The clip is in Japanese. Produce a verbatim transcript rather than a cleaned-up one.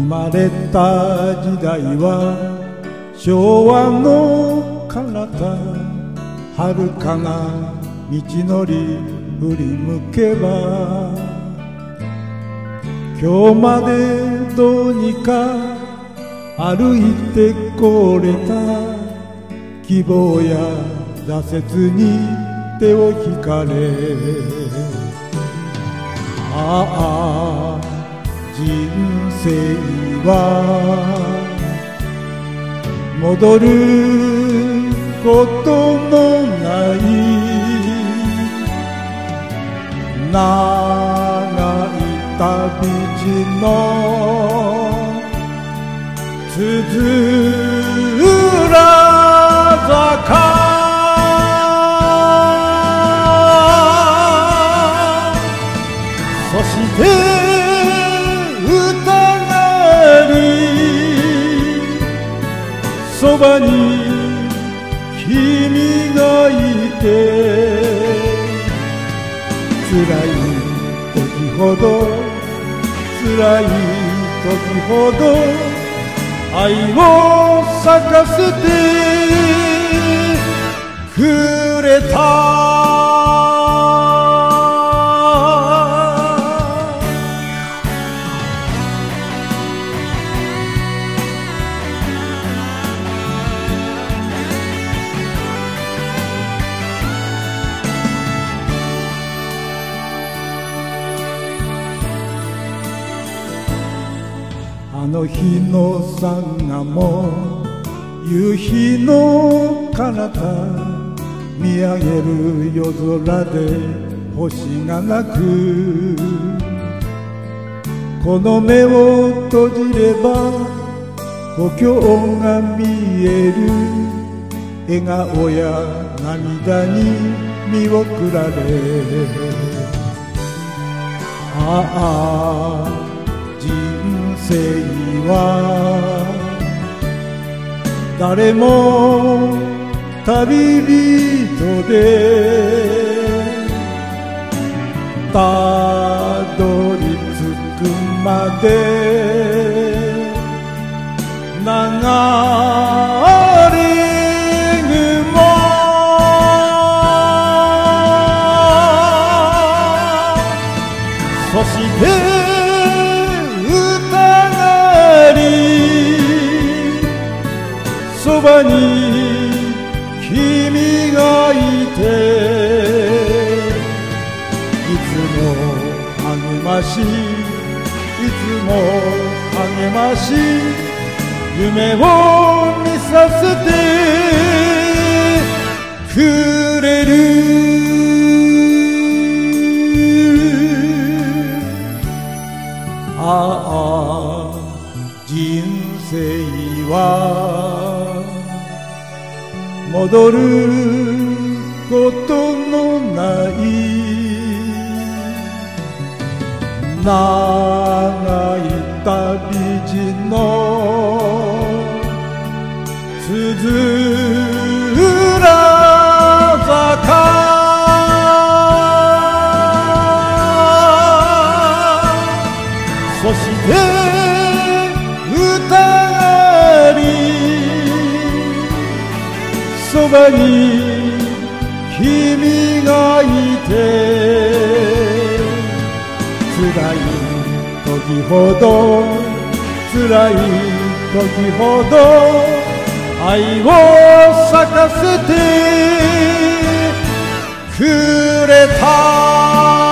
まれた時代は昭和の彼方、遥かな道のり振り向けば、今日までどうにか歩いてこれた、希望や挫折に手を引かれ、ああ人生は戻ることのない長い旅路のつづら坂、そしてそばに君がいて、辛い時ほど辛い時ほど愛を咲かせてくれた。あの日のさんがも夕日の彼方、見上げる夜空で星がなく、この目を閉じれば故郷が見える、笑顔や涙に見送られ、ああ人生は誰も旅人でたどり着くまで流れ雲、そしてそばに君がいて、いつも励ましいつも励まし夢を見させてくれる。ああ人生は戻ることのない長い旅路のつづら坂、そしてそばに君がいて、辛い時ほど辛い時ほど愛を咲かせてくれた。